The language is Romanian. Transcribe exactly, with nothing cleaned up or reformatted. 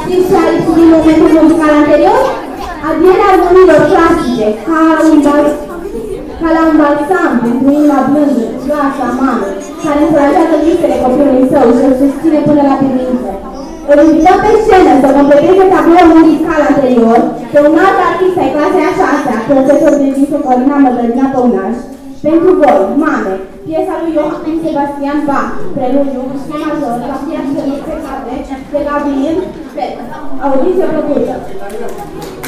Știți ce a lipsit din momentul muzical anterior? Adierea armoniilor clasice, ca un, ca la un balsam pentru inima blândă, joasă, amană, care încurajează visele copilului său și îl susține până la privință. Îl invităm pe scenă să completeze tabloul muzical anterior pe un alt artist ai clasei a șasea, profesor de viță Corina Mădălina Păunaș, pentru voi, Mame, piesa lui Johann Sebastian Bach, preludiu, și major, la piață de Gabriel Fett. Audiție plăcută!